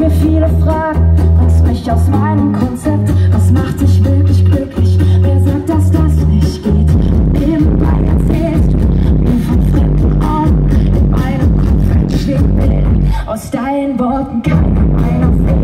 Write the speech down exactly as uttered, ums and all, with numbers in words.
mir viele Fragen, bringst mich aus meinem Konzept. Was macht dich wirklich glücklich? Wer sagt, dass das nicht geht? Nebenbei erzählst du mir von fremden Orten. In meinem Kopf entstehen Bilder, aus deinen Worten keiner meiner Fehler.